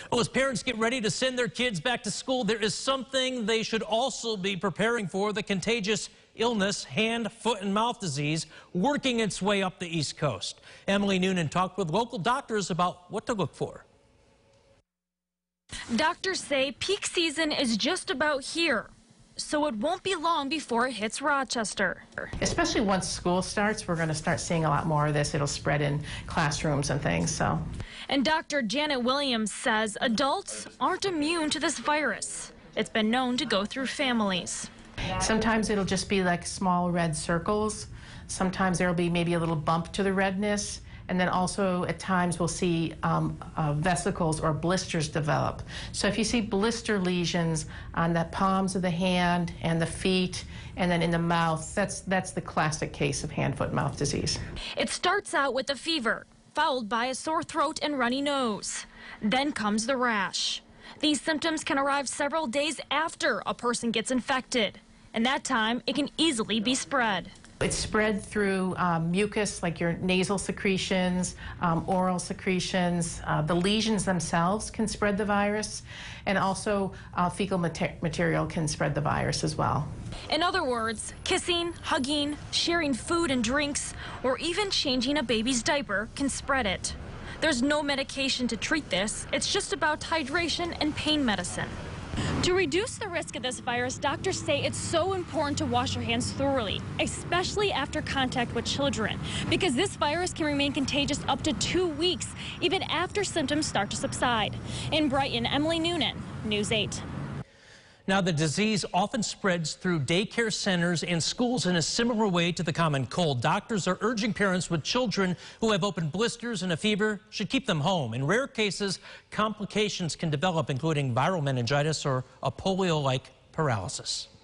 Well, as parents get ready to send their kids back to school, there is something they should also be preparing for: the contagious illness, hand, foot, and mouth disease, working its way up the East Coast. Emily Noonan talked with local doctors about what to look for. Doctors say peak season is just about here, so it won't be long before it hits Rochester. Especially once school starts, we're going to start seeing a lot more of this. It'll spread in classrooms and things. And Dr. Janet Williams says adults aren't immune to this virus. It's been known to go through families. Sometimes it'll just be like small red circles. Sometimes there'll be maybe a little bump to the redness. And then also at times we'll see vesicles or blisters develop. So if you see blister lesions on the palms of the hand and the feet and then in the mouth, that's the classic case of hand, foot, mouth disease. It starts out with a fever, followed by a sore throat and runny nose. Then comes the rash. These symptoms can arrive several days after a person gets infected. And that time, it can easily be spread. It's spread through mucus, like your nasal secretions, oral secretions. The lesions themselves can spread the virus, and also fecal material can spread the virus as well. In other words, kissing, hugging, sharing food and drinks, or even changing a baby's diaper can spread it. There's no medication to treat this. It's just about hydration and pain medicine. To reduce the risk of this virus, doctors say it's so important to wash your hands thoroughly, especially after contact with children, because this virus can remain contagious up to 2 weeks, even after symptoms start to subside. In Brighton, Emily Noonan, News 8. Now, the disease often spreads through daycare centers and schools in a similar way to the common cold. Doctors are urging parents with children who have open blisters and a fever should keep them home. In rare cases, complications can develop, including viral meningitis or a polio-like paralysis.